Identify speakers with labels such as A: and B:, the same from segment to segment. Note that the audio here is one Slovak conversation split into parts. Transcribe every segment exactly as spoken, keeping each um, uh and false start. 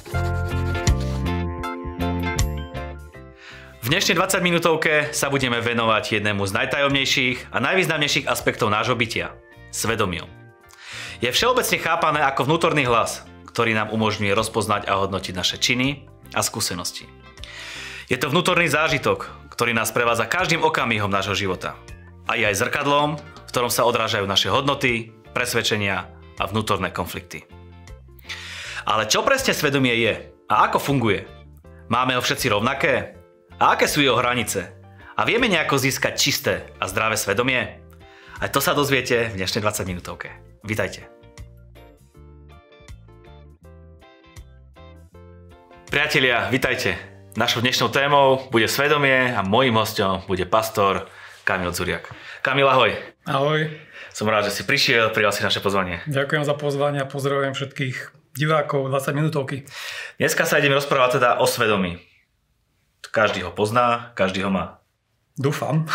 A: V dnešnej dvadsaťminútovke sa budeme venovať jednému z najtajomnejších a najvýznamnejších aspektov nášho bytia – svedomiu. Je všeobecne chápané ako vnútorný hlas, ktorý nám umožňuje rozpoznať a hodnotiť naše činy a skúsenosti. Je to vnútorný zážitok, ktorý nás prevádza každým okamihom nášho života. A je aj zrkadlom, v ktorom sa odrážajú naše hodnoty, presvedčenia a vnútorné konflikty. Ale čo presne svedomie je a ako funguje? Máme ho všetci rovnaké? A aké sú jeho hranice? A vieme nejako získať čisté a zdravé svedomie? Aj to sa dozviete v dnešnej dvadsaťminútovke. Vitajte. Priatelia, vitajte. Našou dnešnou témou bude svedomie a mojím hosťom bude pastor Kamil Dzuriak. Kamil, ahoj.
B: Ahoj.
A: Som rád, že si prišiel, prijal si naše pozvanie.
B: Ďakujem za pozvanie a pozdravujem všetkých divákov dvadsaťminútovky.
A: Dneska sa ideme rozprávať teda o svedomí. Každý ho pozná, každý ho má.
B: Dúfam.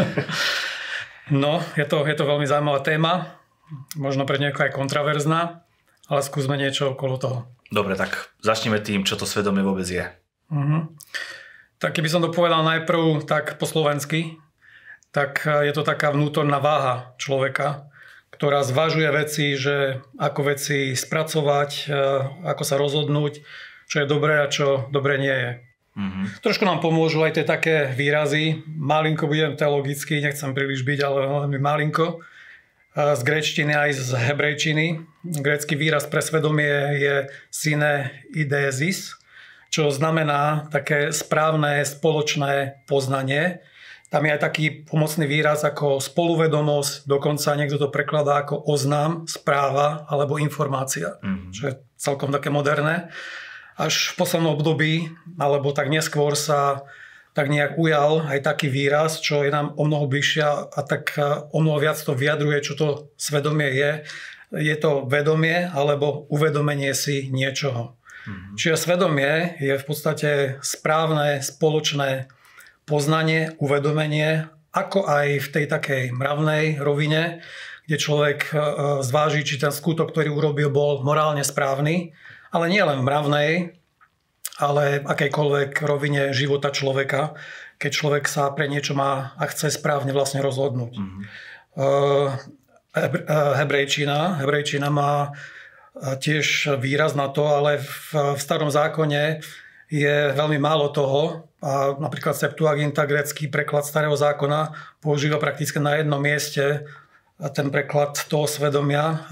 B: No, je to, je to veľmi zaujímavá téma. Možno pre niekoho aj kontraverzná, ale skúsme niečo okolo toho.
A: Dobre, tak začneme tým, čo to svedomie vôbec je.
B: Uh-huh. Tak keby som to povedal najprv tak po slovensky, tak je to taká vnútorná váha človeka, ktorá zvažuje veci, že ako veci spracovať, ako sa rozhodnúť, čo je dobré a čo dobre nie je. Mm-hmm. Trošku nám pomôžu aj tie také výrazy. Malinko budem teologický, nechcem príliš byť, ale veľmi malinko. Z gréčtiny aj z hebrejčiny. Grécky výraz pre svedomie je syne idézis, čo znamená také správne spoločné poznanie. Tam je aj taký pomocný výraz ako spoluvedomosť, dokonca niekto to prekladá ako oznám, správa alebo informácia, mm-hmm. čo je celkom také moderné. Až v poslednom období, alebo tak neskôr sa tak nejak ujal aj taký výraz, čo je nám o mnoho bližšie a tak o mnoho viac to vyjadruje, čo to svedomie je. Je to vedomie alebo uvedomenie si niečoho. Mm-hmm. Čiže svedomie je v podstate správne spoločné poznanie, uvedomenie, ako aj v tej takej mravnej rovine, kde človek zváži, či ten skutok, ktorý urobil, bol morálne správny. Ale nie len v mravnej, ale akejkoľvek rovine života človeka, keď človek sa pre niečo má a chce správne vlastne rozhodnúť. Mm-hmm. Hebrejčina, hebrejčina má tiež výraz na to, ale v, v starom zákone je veľmi málo toho. A napríklad Septuaginta, grécky preklad starého zákona, používa prakticky na jednom mieste ten preklad toho svedomia.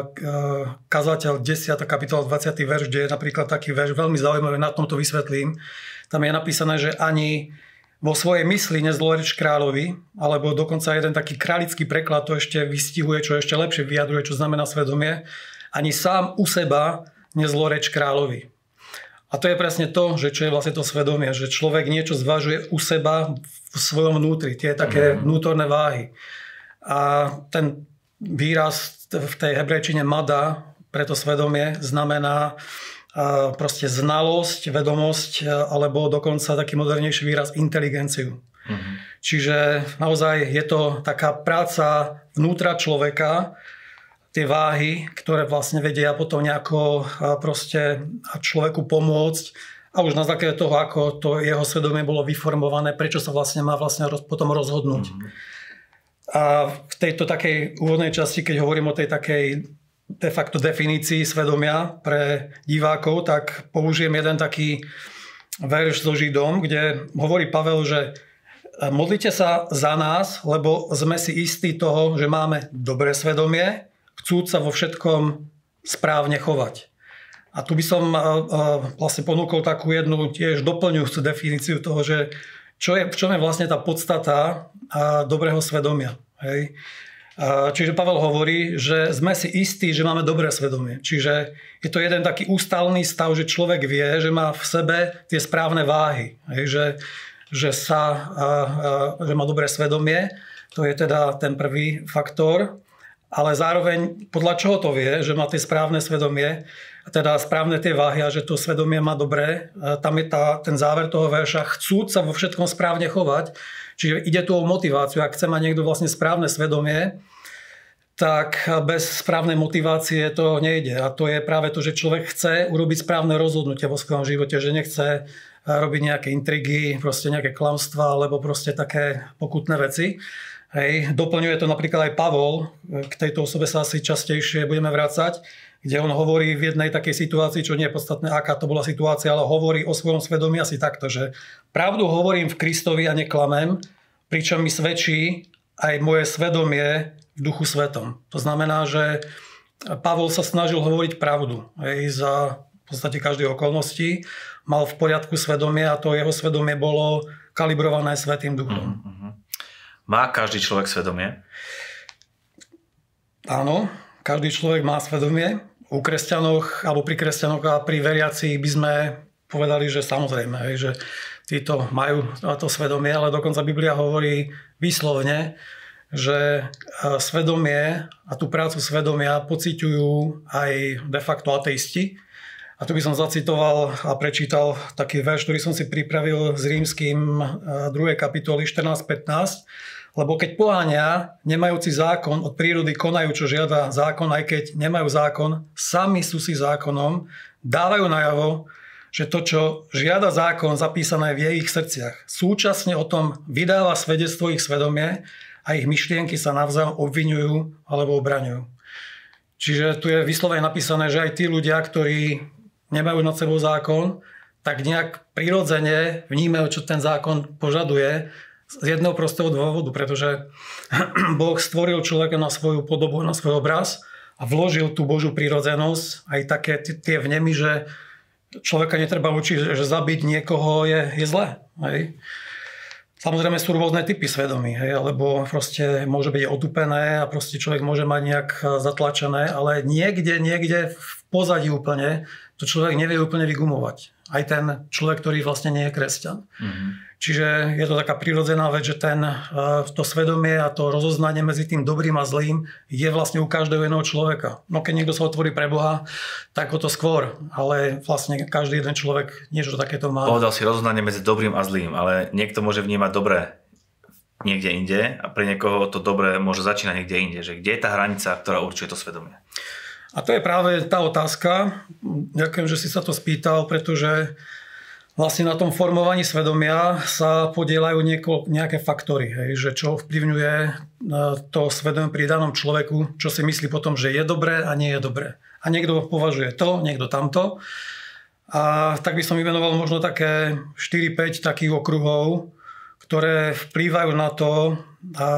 B: Kazateľ desiata kapitola dvadsiaty verš, kde je napríklad taký verš, veľmi zaujímavý, na tomto vysvetlím. Tam je napísané, že ani vo svojej mysli nezloreč kráľovi, alebo dokonca jeden taký králický preklad to ešte vystihuje, čo ešte lepšie vyjadruje, čo znamená svedomie. Ani sám u seba nezloreč kráľovi. A to je presne to, že čo je vlastne to svedomie, že človek niečo zvažuje u seba v svojom vnútri, tie také vnútorné váhy. A ten výraz v tej hebrejčine mada pre to svedomie znamená proste znalosť, vedomosť alebo dokonca taký modernejší výraz inteligenciu. Mm-hmm. Čiže naozaj je to taká práca vnútra človeka, tie váhy, ktoré vlastne vedia potom nejako proste človeku pomôcť a už na základe toho, ako to jeho svedomie bolo vyformované, prečo sa vlastne má vlastne potom rozhodnúť. Mm-hmm. A v tejto takej úvodnej časti, keď hovorím o tej takej de facto definícii svedomia pre divákov, tak použijem jeden taký verš so Židom, kde hovorí Pavel, že modlite sa za nás, lebo sme si istí toho, že máme dobré svedomie, chcúc sa vo všetkom správne chovať. A tu by som vlastne ponúkol takú jednu tiež doplňujúcu definíciu toho, že Čo je, v čom je vlastne tá podstata dobrého svedomia. Hej? Čiže Pavel hovorí, že sme si istí, že máme dobré svedomie. Čiže je to jeden taký ústalný stav, že človek vie, že má v sebe tie správne váhy. Hej? Že, že, sa, že má dobré svedomie. To je teda ten prvý faktor. Ale zároveň podľa čoho to vie, že má tie správne svedomie, teda správne tie váhy a že to svedomie má dobré. Tam je tá, ten záver toho verša, chcúc sa vo všetkom správne chovať. Čiže ide tu o motiváciu. Ak chce mať niekto vlastne správne svedomie, tak bez správnej motivácie to nejde. A to je práve to, že človek chce urobiť správne rozhodnutie vo svojom živote, že nechce robiť nejaké intrigy, proste nejaké klamstvá alebo proste také pokutné veci. Hej. Doplňuje to napríklad aj Pavol, k tejto osobe sa asi častejšie budeme vrácať, kde on hovorí v jednej takej situácii, čo nie je podstatné, aká to bola situácia, ale hovorí o svojom svedomí asi takto, že pravdu hovorím v Kristovi a neklamem, pričom mi svedčí aj moje svedomie v Duchu Svetom. To znamená, že Pavol sa snažil hovoriť pravdu. Hej, za v podstate každej okolnosti mal v poriadku svedomie a to jeho svedomie bolo kalibrované Svätým Duchom.
A: Mm-hmm. Má každý človek svedomie?
B: Áno, každý človek má svedomie. U kresťanoch alebo pri kresťanoch a pri veriacich by sme povedali, že samozrejme, hej, že títo majú to svedomie, ale dokonca Biblia hovorí výslovne, že svedomie a tú prácu svedomia pociťujú aj de facto ateisti. A tu by som zacitoval a prečítal taký verš, ktorý som si pripravil z Rímskym druhej kapitoly štrnásť pätnásť. Lebo keď poháňa, nemajúci zákon od prírody konajú, čo žiada zákon, aj keď nemajú zákon, sami sú si zákonom, dávajú najavo, že to, čo žiada zákon, zapísané v ich srdciach. Súčasne o tom vydáva svedectvo ich svedomie a ich myšlienky sa navzájom obviňujú alebo obraňujú. Čiže tu je vyslovene napísané, že aj tí ľudia, ktorí nemajú nad sebou zákon, tak nejak prirodzene vnímajú, čo ten zákon požaduje z jedného prostého dôvodu, pretože Boh stvoril človeka na svoju podobu, na svoj obraz a vložil tú Božiu prirodzenosť, aj také tie vnemy, že človeka netreba učiť, že zabiť niekoho je, je zlé. Hej. Samozrejme sú rôzne typy svedomí, hej, alebo proste môže byť otupené a proste človek môže mať nejak zatlačené, ale niekde, niekde v pozadí úplne to človek nevie úplne vygumovať. Aj ten človek, ktorý vlastne nie je kresťan. Mm-hmm. Čiže je to taká prirodzená vec, že ten, to svedomie a to rozoznanie medzi tým dobrým a zlým je vlastne u každého jedného človeka. No keď niekto sa otvorí pre Boha, tak o to skôr. Ale vlastne každý jeden človek niečo takéto má.
A: Povedal si rozoznanie medzi dobrým a zlým, ale niekto môže vnímať dobré niekde inde a pre niekoho to dobré môže začínať niekde inde. Že kde je tá hranica, ktorá určuje to svedomie?
B: A to je práve tá otázka. Ďakujem, že si sa to spýtal, pretože vlastne na tom formovaní svedomia sa podieľajú nieko, nejaké faktory, hej, že čo vplyvňuje to svedomie pri danom človeku, čo si myslí potom, že je dobré a nie je dobré. A niekto považuje to, niekto tamto. A tak by som vymenoval možno také štyri päť takých okruhov, ktoré vplývajú na to, a, a,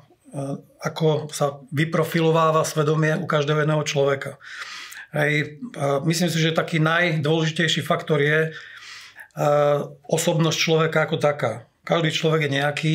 B: ako sa vyprofilováva svedomie u každého jedného človeka. Hej, myslím si, že taký najdôležitejší faktor je osobnosť človeka ako taká. Každý človek je nejaký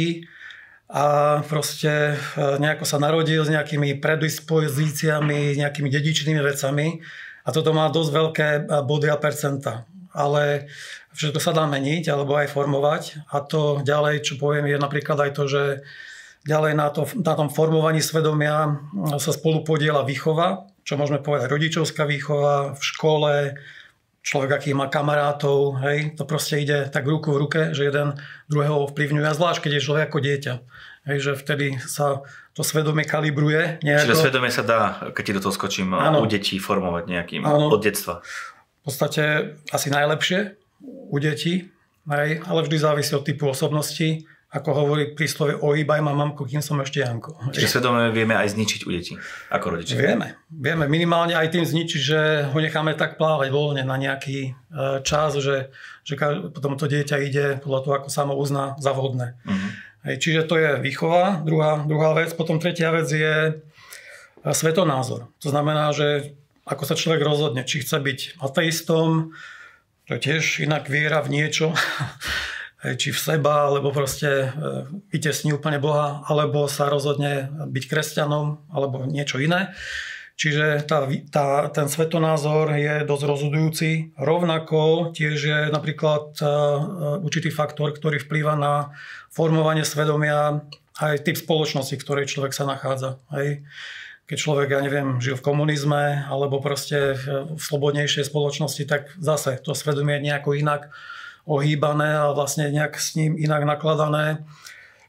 B: a proste nejako sa narodil s nejakými predispozíciami, nejakými dedičnými vecami a toto má dosť veľké body a percenta. Ale všetko sa dá meniť alebo aj formovať a to ďalej, čo poviem, je napríklad aj to, že ďalej na, to, na tom formovaní svedomia sa spolu podieľa výchova, čo môžeme povedať rodičovská výchova v škole, človek, aký má kamarátov, hej, to proste ide tak ruku v ruke, že jeden druhého ovplyvňuje, a zvlášť, keď je človek ako dieťa. Hej, že vtedy sa to svedomie kalibruje. Nejako.
A: Čiže svedomie sa dá, keď ti do toho skočím, ano. U detí formovať nejakým, ano. Od detstva.
B: V podstate asi najlepšie u detí, hej, ale vždy závisí od typu osobnosti. Ako hovorí príslovie, ohýbaj ma mamku, kým som ešte Janko.
A: Čiže svedomie vieme aj zničiť u detí, ako rodičia.
B: Vieme. Vieme minimálne aj tým zničiť, že ho necháme tak plávať voľne na nejaký čas, že, že potom to dieťa ide podľa toho, ako samo uzná za vhodné. Uh-huh. Hej, čiže to je výchova, druhá, druhá vec. Potom tretia vec je svetonázor. To znamená, že ako sa človek rozhodne, či chce byť ateistom, to je tiež inak viera v niečo, či v seba, alebo proste vytesní úplne Boha, alebo sa rozhodne byť kresťanom, alebo niečo iné. Čiže tá, tá, ten svetonázor je dosť rozhodujúci. Rovnako tiež je napríklad určitý faktor, ktorý vplýva na formovanie svedomia aj typ spoločnosti, v ktorej človek sa nachádza. Hej. Keď človek, ja neviem, žil v komunizme, alebo proste v slobodnejšej spoločnosti, tak zase to svedomie je nejako inak ohýbané a vlastne nejak s ním inak nakladané.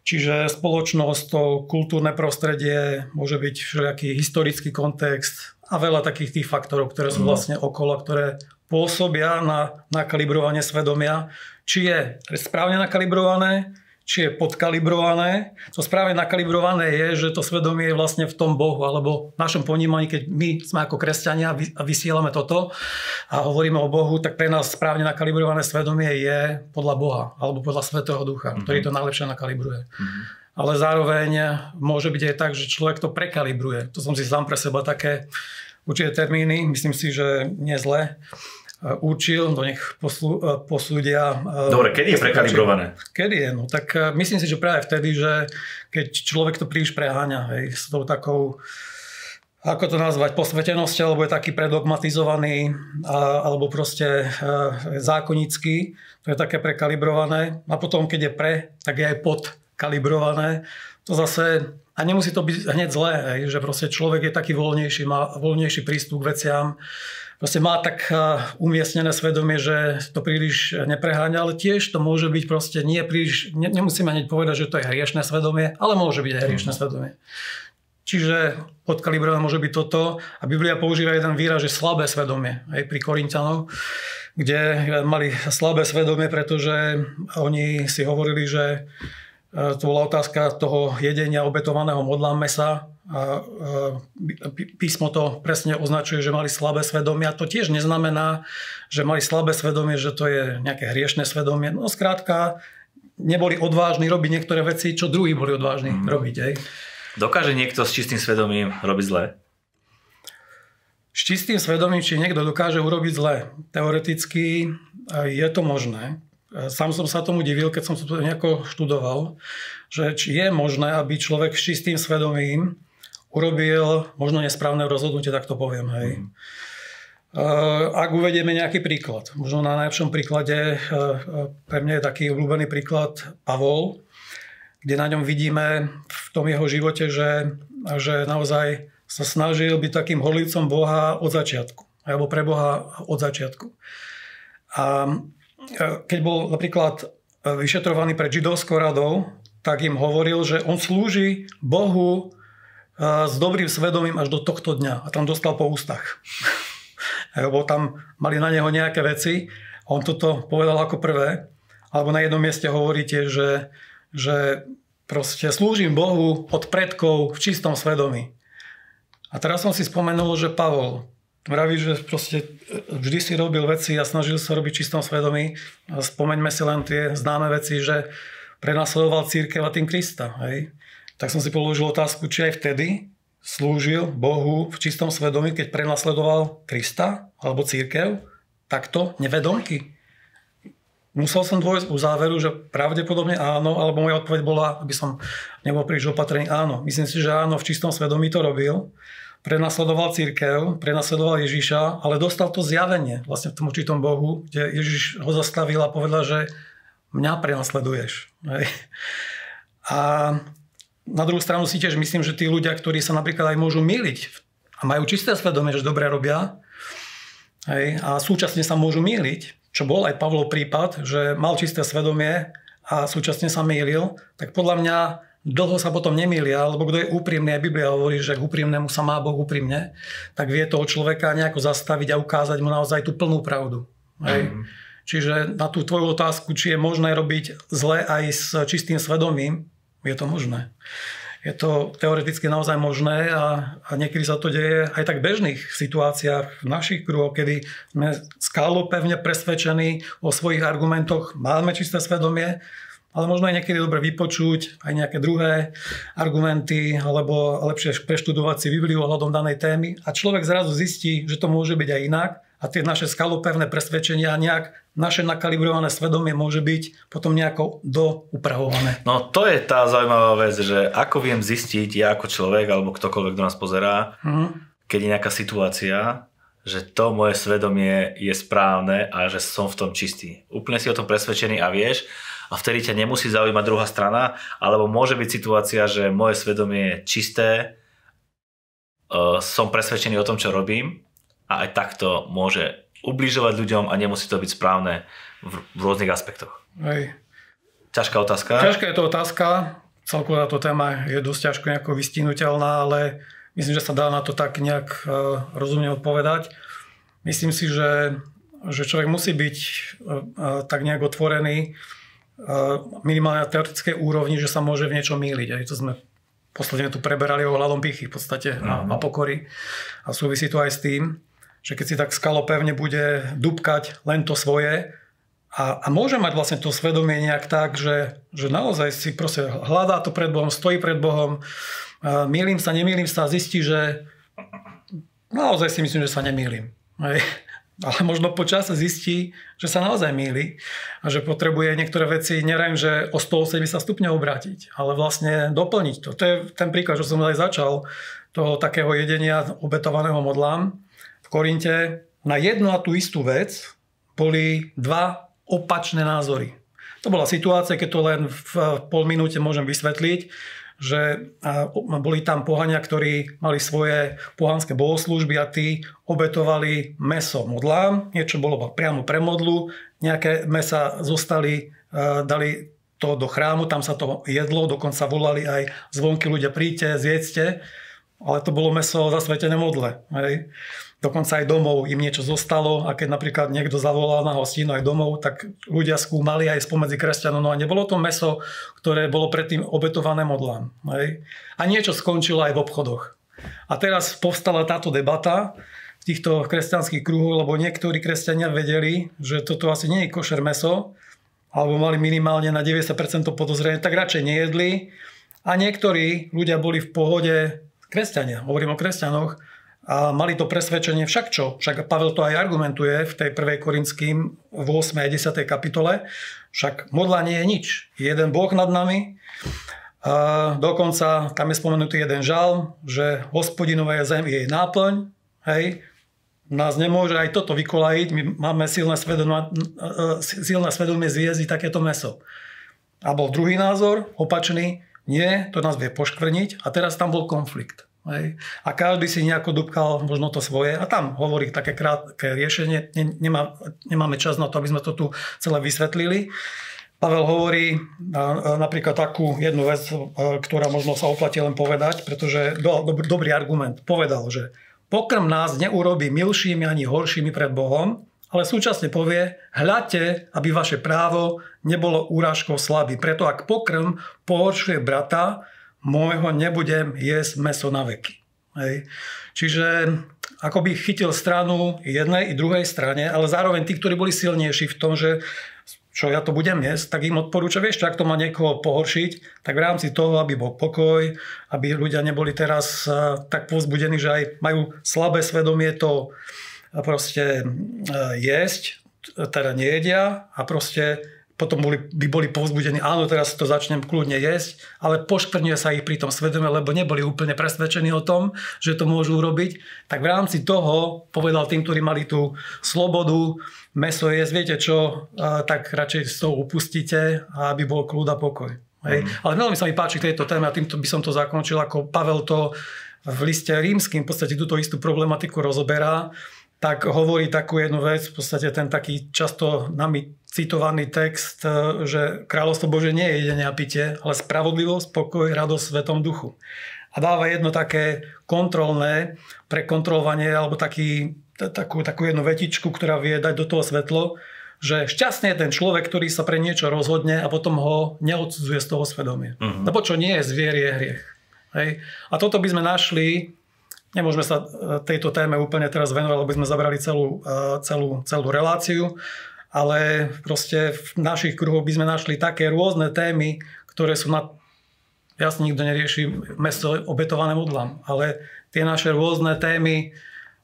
B: Čiže spoločnosť, to kultúrne prostredie, môže byť všelijaký historický kontext a veľa takých tých faktorov, ktoré sú vlastne okolo, ktoré pôsobia na nakalibrovanie svedomia. Či je správne nakalibrované, či je podkalibrované. To správne nakalibrované je, že to svedomie je vlastne v tom Bohu, alebo v našom ponímaní, keď my sme ako kresťania a vysielame toto a hovoríme o Bohu, tak pre nás správne nakalibrované svedomie je podľa Boha, alebo podľa Svätého Ducha, mm-hmm. ktorý to najlepšie nakalibruje. Mm-hmm. Ale zároveň môže byť aj tak, že človek to prekalibruje. To som si sám pre seba také určité termíny, myslím si, že nie zle určil, do nich posú, posúdia.
A: Dobre, kedy je prekalibrované?
B: Kedy je? No tak myslím si, že práve vtedy, že keď človek to príliš preháňa, hej, s tou takou, ako to nazvať, posvetenosť, alebo je taký predogmatizovaný, alebo proste zákonický, to je také prekalibrované. A potom, keď je pre, tak je aj podkalibrované. To zase, a nemusí to byť hneď zlé, hej, že proste človek je taký voľnejší, má voľnejší prístup k veciam, proste má tak umiestnené svedomie, že to príliš nepreháňa, ale tiež to môže byť proste nie príliš, ne, nemusíme hneď povedať, že to je hriešne svedomie, ale môže byť aj hriešne mm. svedomie. Čiže podkalibrované môže byť toto a Biblia používa jeden výraz, že slabé svedomie, aj pri Korinťanoch, kde mali slabé svedomie, pretože oni si hovorili, že to bola otázka toho jedenia obetovaného modláme sa a písmo to presne označuje, že mali slabé svedomie a to tiež neznamená, že mali slabé svedomie, že to je nejaké hriešne svedomie. No skrátka, neboli odvážni robiť niektoré veci, čo druhí boli odvážni mm. robiť. Aj.
A: Dokáže niekto s čistým svedomím robiť zle?
B: S čistým svedomím, či niekto dokáže urobiť zle. Teoreticky je to možné. Sám som sa tomu divil, keď som to nejako študoval, že či je možné, aby človek s čistým svedomím urobil možno nesprávne rozhodnutie, tak to poviem. Hej. Mm. Ak uvedieme nejaký príklad, možno na najlepšom príklade, pre mňa je taký obľúbený príklad Pavol, kde na ňom vidíme v tom jeho živote, že, že naozaj sa snažil byť takým horlivcom Boha od začiatku, alebo pre Boha od začiatku. A keď bol napríklad vyšetrovaný pred židovskou radou, tak im hovoril, že on slúži Bohu s dobrým svedomím až do tohto dňa. A tam dostal po ústach. Lebo tam mali na neho nejaké veci. On toto povedal ako prvé. Alebo na jednom mieste hovorí tiež, že, že proste slúžim Bohu od predkov v čistom svedomí. A teraz som si spomenul, že Pavol vraví, že proste vždy si robil veci a snažil sa robiť v čistom svedomí. A spomeňme si len tie známe veci, že prenasledoval cirkev a tým Krista. Hej. Tak som si položil otázku, či aj vtedy slúžil Bohu v čistom svedomí, keď prenasledoval Krista alebo cirkev, takto nevedomky. Musel som dôjsť u záveru, že pravdepodobne áno, alebo moja odpoveď bola, aby som nebol príliš opatrný, áno. Myslím si, že áno, v čistom svedomí to robil. Prenasledoval cirkev, prenasledoval Ježiša, ale dostal to zjavenie vlastne v tom určitom Bohu, kde Ježiš ho zastavil a povedal, že mňa prenasleduješ. Hej. A na druhú stranu si tiež myslím, že tí ľudia, ktorí sa napríklad aj môžu myliť a majú čisté svedomie, že dobre robia, hej, a súčasne sa môžu myliť, čo bol aj Pavlov prípad, že mal čisté svedomie a súčasne sa mýlil, tak podľa mňa dlho sa potom nemýlia, lebo kto je úprimný, aj Biblia hovorí, že k úprimnému sa má Boh úprimne, tak vie toho človeka nejako zastaviť a ukázať mu naozaj tú plnú pravdu. Hej. Mm. Čiže na tú tvoju otázku, či je možné robiť zle aj s čistým svedomím, je to možné. Je to teoreticky naozaj možné a, a niekedy sa to deje aj tak v bežných situáciách v našich kruhoch, kedy sme skálo pevne presvedčení o svojich argumentoch, máme čisté svedomie, ale možno aj niekedy dobre vypočuť aj nejaké druhé argumenty alebo lepšie preštudovať si Bibliu ohľadom danej témy a človek zrazu zistí, že to môže byť aj inak a tie naše skalopevné presvedčenia nejak naše nakalibrované svedomie môže byť potom nejako doupravované.
A: No to je tá zaujímavá vec, že ako viem zistiť ja ako človek alebo ktokoľvek, kto nás pozerá, mm-hmm. keď je nejaká situácia, že to moje svedomie je správne a že som v tom čistý. Úplne si o tom presvedčený a vieš, a vtedy ťa nemusí zaujímať druhá strana, alebo môže byť situácia, že moje svedomie je čisté, uh, som presvedčený o tom, čo robím a aj takto môže ubližovať ľuďom a nemusí to byť správne v, v rôznych aspektoch.
B: Hej.
A: Ťažká otázka.
B: Ťažká je to otázka. celkovo táto téma je dosť ťažko nejako vystihnuteľná, ale myslím, že sa dá na to tak nejak rozumne odpovedať. Myslím si, že, že človek musí byť tak nejak otvorený minimálne na teoretickej úrovni, že sa môže v niečom mýliť. Aj to sme posledne tu preberali o hľadom pýchy v podstate a, a pokory. A súvisí to aj s tým, že keď si tak skalopevne bude dúbkať len to svoje a, a môže mať vlastne to svedomie nejak tak, že, že naozaj si proste hľadá to pred Bohom, stojí pred Bohom, mýlim sa, nemýlim sa a zistí, že naozaj si myslím, že sa nemýlim. Hej. Ale možno po čase zistí, že sa naozaj mýli a že potrebuje niektoré veci, neviem, že o sto osemdesiat stupňov obrátiť, ale vlastne doplniť to. To je ten príklad, čo som aj začal, toho takého jedenia obetovaného modlám. V Korinte na jednu a tú istú vec boli dva opačné názory. To bola situácia, keď to len v pol minúte môžem vysvetliť, že boli tam pohania, ktorí mali svoje pohanské bohoslúžby a tí obetovali mäso modlám. Niečo bolo priamo pre modlu, nejaké mäsa zostali, dali to do chrámu, tam sa to jedlo, dokonca volali aj zvonky ľudia, príďte, zjedzte, ale to bolo mäso zasvetené modle. Hej. Dokonca aj domov im niečo zostalo a keď napríklad niekto zavolal na hostínu aj domov, tak ľudia skúmali aj spomedzi kresťanov. No a nebolo to mäso, ktoré bolo predtým obetované modlám. Hej. A niečo skončilo aj v obchodoch. A teraz povstala táto debata v týchto kresťanských kruhoch, lebo niektorí kresťania vedeli, že toto asi nie je košer mäso, alebo mali minimálne na deväťdesiat percent podozrenie, tak radšej nejedli. A niektorí ľudia boli v pohode, kresťania, hovorím o kresťanoch, a mali to presvedčenie, však čo? Však Pavel to aj argumentuje v tej prvej Korinským v ôsmej a desiatej kapitole. Však modla nie je nič. Je jeden Boh nad nami. A dokonca tam je spomenutý jeden žalm, že Hospodinova je zem, jej náplň. Hej. Nás nemôže aj toto vykolajiť. My máme silné svedomie, silné svedomie zviezdiť takéto mäso. A bol druhý názor, opačný. Nie, to nás vie poškvrniť. A teraz tam bol konflikt. Hej. A každý si nejako dúbkal možno to svoje a tam hovorí také krátke riešenie. Nemá, nemáme čas na to, aby sme to tu celé vysvetlili. Pavel hovorí napríklad takú jednu vec, ktorá možno sa oplatí len povedať, pretože do, do, dobrý argument povedal, že pokrm nás neurobí milšími ani horšími pred Bohom, ale súčasne povie, hľadte, aby vaše právo nebolo úrážkou slabý. Preto ak pokrm pohoršuje brata, môjho nebudem jesť mäso na veky. Hej. Čiže akoby chytil stranu jednej i druhej strane, ale zároveň tí, ktorí boli silnejší v tom, že čo ja to budem jesť, tak im odporúča, vieš, ak to má niekoho pohoršiť, tak v rámci toho, aby bol pokoj, aby ľudia neboli teraz tak povzbudení, že aj majú slabé svedomie to proste jesť, teda nejedia a proste potom boli, by boli povzbudení, áno, teraz to začnem kľudne jesť, ale poškvrňuje sa ich pri tom svedomie, lebo neboli úplne presvedčení o tom, že to môžu urobiť. Tak v rámci toho povedal tým, ktorí mali tú slobodu, mäso jesť, viete čo, tak radšej z toho upustíte, aby bol kľud a pokoj. Hej. Mm. Ale veľmi sa mi páči k tejto téme a týmto by som to zakončil, ako Pavel to v liste rímskym v podstate túto istú problematiku rozoberá, tak hovorí takú jednu vec, v podstate ten taký často nami citovaný text, že kráľovstvo Bože nie je jedenie a pitie, ale spravodlivosť, pokoj, radosť v Svetom duchu. A dáva jedno také kontrolné prekontrolovanie, alebo taký, takú, takú jednu vetičku, ktorá vie dať do toho svetlo, že šťastný je ten človek, ktorý sa pre niečo rozhodne a potom ho neodsudzuje z toho svedomia. Uh-huh. Lebo čo nie je zvier, je hriech. Hej? A toto by sme našli. Nemôžeme sa tejto téme úplne teraz venovať, lebo sme zabrali celú, celú, celú reláciu, ale proste v našich kruhoch by sme našli také rôzne témy, ktoré sú na... Jasne nikto nerieši mäso obetované modlám, ale tie naše rôzne témy,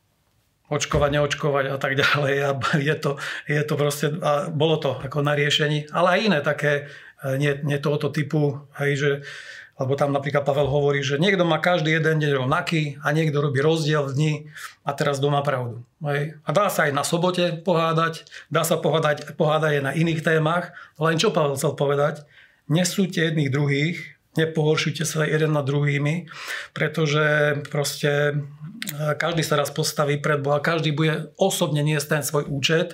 B: očkovať, neočkovať a tak ďalej, a je to, je to proste, a bolo to ako na riešení, ale aj iné také, nie, nie tohoto typu, hej, že lebo tam napríklad Pavel hovorí, že niekto má každý jeden deň rovnaký a niekto robí rozdiel v dni a teraz doma pravdu. Hej. A dá sa aj na sobote pohádať, dá sa pohádať, pohádať aj na iných témach, len čo Pavel chcel povedať, nesúďte jedných druhých, nepohoršujte sa jeden nad druhými, pretože proste každý sa raz postaví pred Boha, každý bude osobne niesť ten svoj účet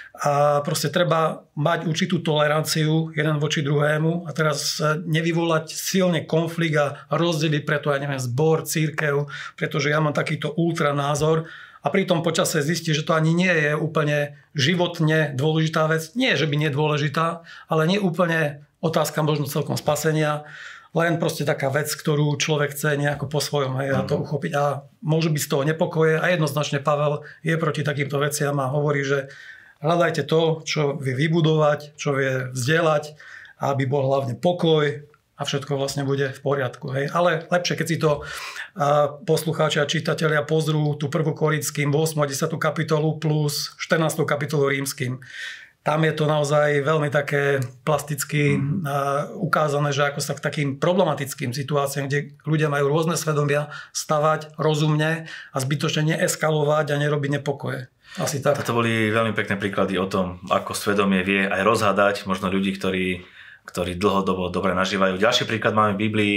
B: a proste treba mať určitú toleranciu jeden voči druhému a teraz nevyvolať silne konflikt a rozdeliť preto, ja neviem, zbor, cirkev, pretože ja mám takýto ultra názor a pritom počase zistí, že to ani nie je úplne životne dôležitá vec. Nie, že by nie dôležitá, ale nie úplne otázka možno celkom spasenia, len proste taká vec, ktorú človek chce nejako po svojom hej, a to uchopiť. A môžu byť z toho nepokoje a jednoznačne Pavel je proti takýmto veciam a hovorí, že hľadajte to, čo vie vybudovať, čo vie vzdelať, aby bol hlavne pokoj a všetko vlastne bude v poriadku. Hej. Ale lepšie, keď si to poslucháči a čitatelia pozrú tú prvú Korinským ôsmu a desiatu kapitolu plus štrnástu kapitolu Rímskym. Tam je to naozaj veľmi také plasticky mm. ukázané, že ako sa k takým problematickým situáciám, kde ľudia majú rôzne svedomia, stavať rozumne a zbytočne neeskalovať a nerobiť nepokoje. Asi tak.
A: Toto boli veľmi pekné príklady o tom, ako svedomie vie aj rozhádať možno ľudí, ktorí, ktorí dlhodobo dobre nažívajú. Ďalší príklad máme v Biblii.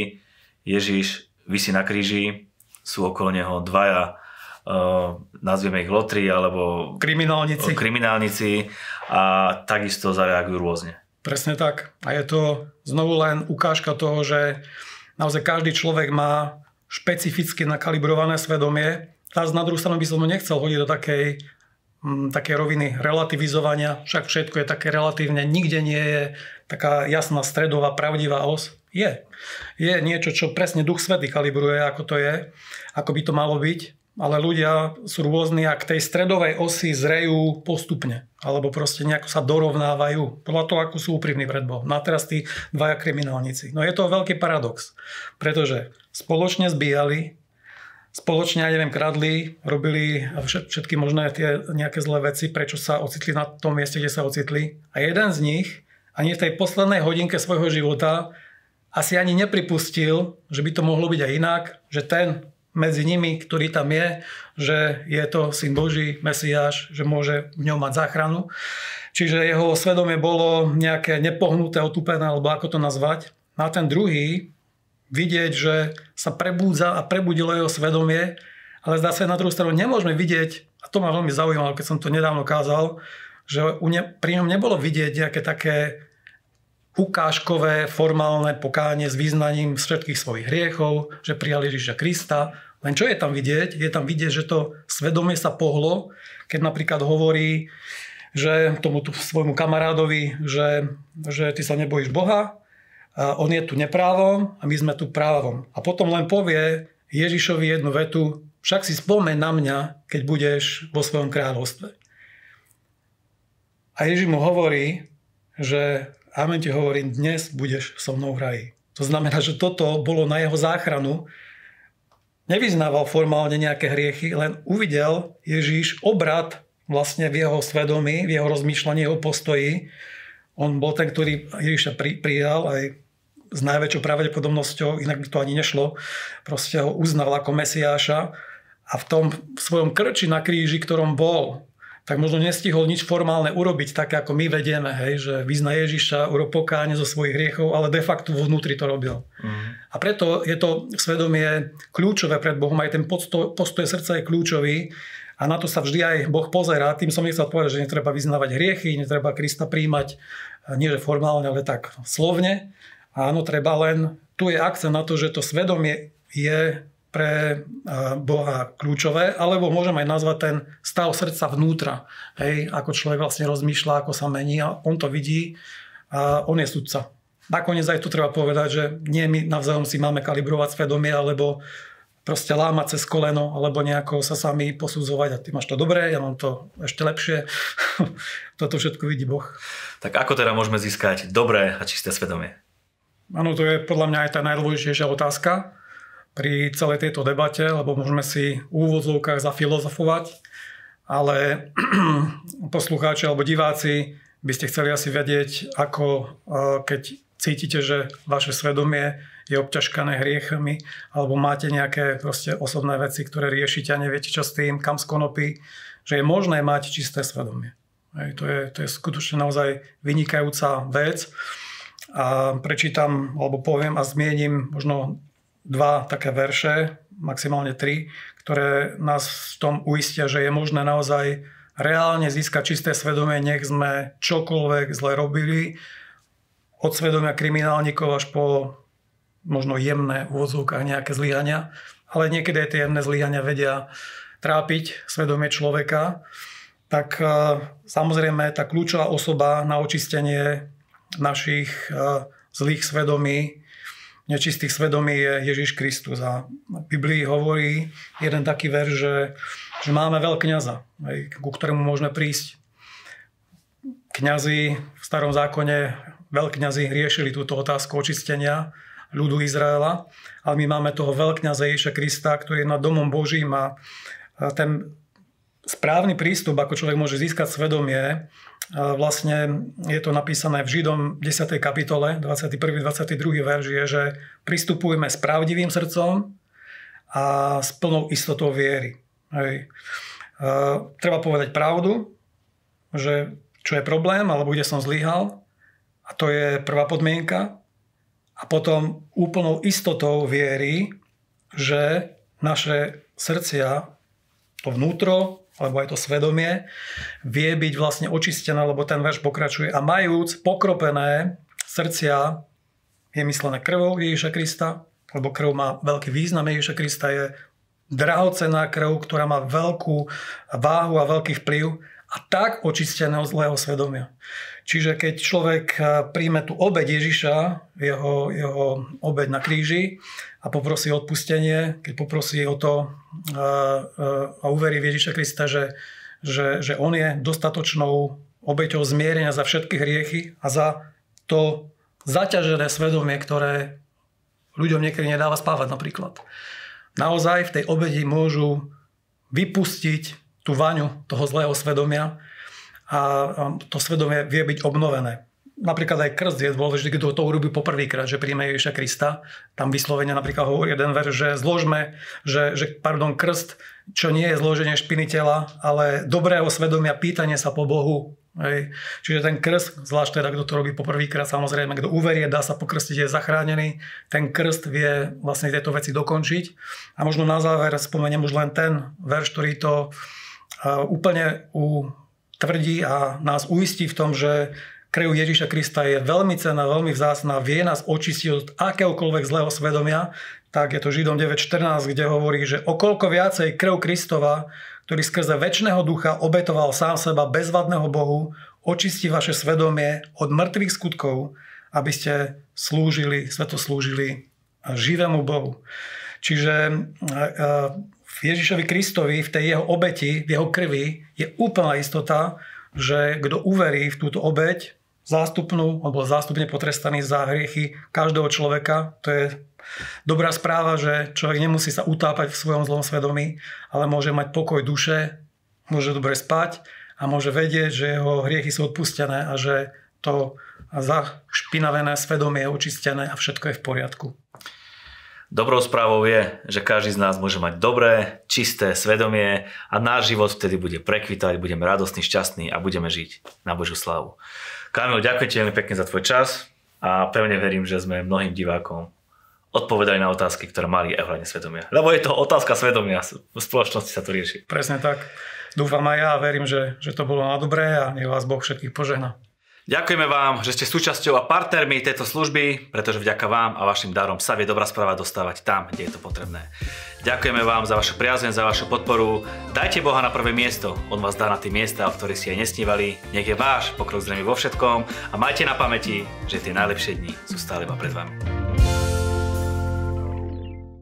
A: Ježiš visí na kríži, sú okolo neho dvaja, uh, nazvieme ich lotri alebo
B: kriminálnici.
A: kriminálnici a takisto zareagujú rôzne.
B: Presne tak. A je to znovu len ukážka toho, že naozaj každý človek má špecificky nakalibrované svedomie. Teraz na druhú stranu by som nechcel hodiť do takej také roviny relativizovania, však všetko je také relatívne, nikde nie je taká jasná stredová, pravdivá os. Je. Je niečo, čo presne Duch Svätý kalibruje, ako to je, ako by to malo byť, ale ľudia sú rôzni a k tej stredovej osi zrejú postupne, alebo proste nejako sa dorovnávajú, podľa toho, ako sú úprimní pred Bohom. No a teraz tí dvaja kriminálnici. No je to veľký paradox, pretože spoločne zbíjali, spoločne, ja neviem, kradli, robili všetky možné tie nejaké zlé veci, prečo sa ocitli na tom mieste, kde sa ocitli. A jeden z nich ani v tej poslednej hodinke svojho života asi ani nepripustil, že by to mohlo byť aj inak, že ten medzi nimi, ktorý tam je, že je to Syn Boží, Mesiáš, že môže v ňom mať záchranu. Čiže jeho svedomie bolo nejaké nepohnuté, otupené, alebo ako to nazvať. A ten druhý vidieť, že sa prebúdza a prebudilo jeho svedomie, ale zdá sa na druhú stranu nemôžeme vidieť, a to ma veľmi zaujímalo, keď som to nedávno kázal, že u ne, pri ňom nebolo vidieť nejaké také ukážkové, formálne pokánie s význaním všetkých svojich hriechov, že prijali Ježiša Krista. Len čo je tam vidieť? Je tam vidieť, že to svedomie sa pohlo, keď napríklad hovorí, že tomu svojmu kamarádovi, že, že ty sa nebojíš Boha, a on je tu neprávom a my sme tu právom. A potom len povie Ježišovi jednu vetu, však si spomeň na mňa, keď budeš vo svojom kráľovstve. A Ježiš mu hovorí, že amen ti hovorím, dnes budeš so mnou v raji. To znamená, že toto bolo na jeho záchranu. Nevyznával formálne nejaké hriechy, len uvidel Ježiš obrat vlastne v jeho svedomí, v jeho rozmýšľaní, jeho postoji. On bol ten, ktorý Ježiša prijal aj s najväčšou pravdepodobnosťou, inak by to ani nešlo, proste ho uznal ako Mesiáša a v tom svojom krči na kríži, ktorom bol, tak možno nestihol nič formálne urobiť, také ako my vedieme, hej, že vyzna Ježiša, urob pokánie zo svojich hriechov, ale de facto vo vnútri to robil. Mm. A preto je to svedomie kľúčové pred Bohom, aj ten postoj, postoj srdca je kľúčový a na to sa vždy aj Boh pozerá. Tým som nechcel povedať, že netreba vyznávať hriechy, netreba Krista príjmať, nie že formálne, ale tak slovne. Áno, treba, len tu je akcent na to, že to svedomie je pre Boha kľúčové, alebo môžem aj nazvať ten stav srdca vnútra. Hej, ako človek vlastne rozmýšľa, ako sa mení a on to vidí a on je sudca. Nakoniec aj tu treba povedať, že nie my navzájom si máme kalibrovať svedomie, alebo proste lámať cez koleno, alebo nejako sa sami posudzovať a ty máš to dobré, ja mám to ešte lepšie. Toto všetko vidí Boh.
A: Tak ako teda môžeme získať dobré a čisté svedomie?
B: Áno, to je podľa mňa aj tá najdôležitejšia otázka pri celej tejto debate, lebo môžeme si v úvodzovkách zafilozofovať, ale poslucháči alebo diváci by ste chceli asi vedieť, ako keď cítite, že vaše svedomie je obťažkané hriechami alebo máte nejaké proste osobné veci, ktoré riešite a neviete čo s tým, kam skonopí, že je možné mať čisté svedomie. Hej, to je, to je skutočne naozaj vynikajúca vec. A prečítam, alebo poviem a zmienim možno dva také verše, maximálne tri, ktoré nás v tom uistia, že je možné naozaj reálne získať čisté svedomie, nech sme čokoľvek zle robili, od svedomia kriminálnikov až po možno jemné v úvodzovkách nejaké zlyhania, ale niekedy aj tie jemné zlyhania vedia trápiť svedomie človeka. Tak samozrejme tá kľúčová osoba na očistenie našich zlých svedomí, nečistých svedomí je Ježiš Kristus. A v Biblii hovorí jeden taký verš, že, že máme veľkňaza, ku ktorému môžeme prísť. Kňazi v starom zákone, veľkňazi riešili túto otázku očistenia ľudu Izraela, ale my máme toho veľkňaza Ježiša Krista, ktorý je nad domom Božím a ten správny prístup, ako človek môže získať svedomie, vlastne je to napísané v Židom desiatej kapitole, dvadsiaty prvý dvadsiaty druhý verš je, že pristupujme s pravdivým srdcom a s plnou istotou viery. Hej. Treba povedať pravdu, že čo je problém, alebo kde som zlyhal, a to je prvá podmienka. A potom úplnou istotou viery, že naše srdcia, to vnútro, alebo aj to svedomie, vie byť vlastne očistené, lebo ten verš pokračuje. A majúc pokropené srdcia, je myslené krvou Ježiša Krista, lebo krv má veľký význam. Ježiša Krista je drahocenná krv, ktorá má veľkú váhu a veľký vplyv a tak očistené od zlého svedomia. Čiže keď človek príjme tú obeť Ježiša, jeho, jeho obeť na kríži a poprosí o odpustenie, keď poprosí o to a uverí v Ježiša Krista, že, že, že on je dostatočnou obeťou zmierenia za všetky hriechy a za to zaťažené svedomie, ktoré ľuďom niekedy nedáva spávať napríklad. Naozaj v tej obeti môžu vypustiť tú vaňu toho zlého svedomia a to svedomie vie byť obnovené. Napríklad aj krst je dôležitý, keď to urobí poprvýkrát, že príjme Ježiša Krista. Tam vyslovene napríklad hovorí jeden verš, že zložme, že, že pardon, krst, čo nie je zloženie špiny tela, ale dobrého svedomia, pýtanie sa po Bohu. Hej. Čiže ten krst, zvlášť teda, kto to robí poprvýkrát, samozrejme, kto uverie, dá sa pokrstiť, je zachránený. Ten krst vie vlastne tieto veci dokončiť. A možno na záver spomeniem už len ten verš, ktorý to úplne tvrdí a nás uistí v tom, že krv Ježiša Krista je veľmi cenná, veľmi vzácna, vie nás očistiť od akéhokoľvek zlého svedomia. Tak je to Židom deväť štrnásť, kde hovorí, že okoľko viacej krv Kristova, ktorý skrze večného ducha obetoval sám seba bezvadného Bohu, očistí vaše svedomie od mŕtvych skutkov, aby ste slúžili, sveto slúžili živému Bohu. Čiže v Ježišovi Kristovi, v tej jeho obeti, v jeho krvi je úplná istota, že kto uverí v túto obeť zástupnú, alebo zástupne potrestaný za hriechy každého človeka, to je dobrá správa, že človek nemusí sa utápať v svojom zlom svedomí, ale môže mať pokoj duše, môže dobre spať a môže vedieť, že jeho hriechy sú odpustené a že to zašpinavené svedomie je očistené a všetko je v poriadku.
A: Dobrou správou je, že každý z nás môže mať dobré, čisté svedomie a náš život vtedy bude prekvitať, budeme radostní, šťastní a budeme žiť na Božiu slávu. Kamil, ďakujem ti veľmi pekne za tvoj čas a pevne verím, že sme mnohým divákom odpovedali na otázky, ktoré mali ohľadne svedomia. Lebo je to otázka svedomia, v spoločnosti sa to rieši.
B: Presne tak. Dúfam aj ja a verím, že, že to bolo na dobré a nech vás Boh všetkých požehná.
A: Ďakujeme vám, že ste súčasťou a partnermi tejto služby, pretože vďaka vám a vašim darom sa vie dobrá správa dostávať tam, kde je to potrebné. Ďakujeme vám za vašu priazeň, za vašu podporu. Dajte Boha na prvé miesto, on vás dá na tie miesta, o ktorých si aj nesnívali. Nech je váš pokrok zrejmý vo všetkom a majte na pamäti, že tie najlepšie dni sú stále iba pred vami.